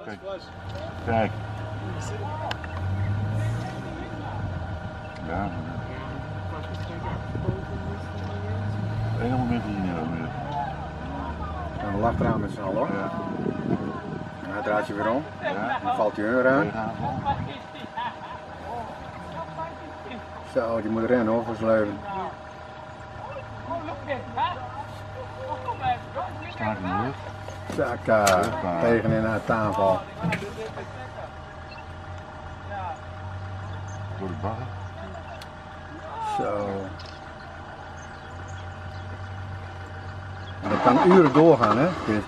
Kijk. Kijk. Ja. Eén moment hier niet meer. En dan lacht eraan met z'n allen hoor. Ja. En hij draait je weer om. Ja. Dan valt hij weer aan. Tegenaanval. Zo, die moet rennen hoor voor zijn leven. Staart in de lucht. Zakka, tegenin uit de aanval. Door de bagger. Zo. En dat kan uren doorgaan hè. Dit.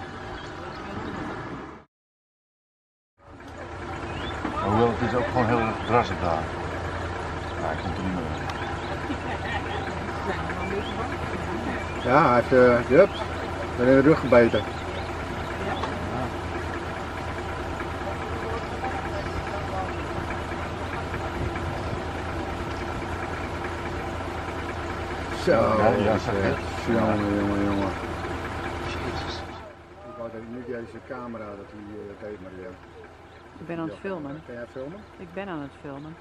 Hoewel, het is ook gewoon heel erg drassig daar. Ja, hij komt er niet meer. Ja, hij heeft jups, in de rug gebeten. Zo, ja, jongen. Ik wou dat niet deze camera dat hij dat deed, maar Ik ben aan het filmen. Kan jij filmen? Ik ben aan het filmen.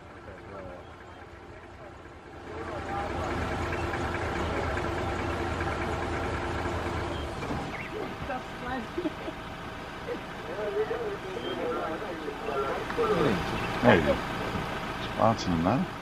Nee, spaatsen hem maar.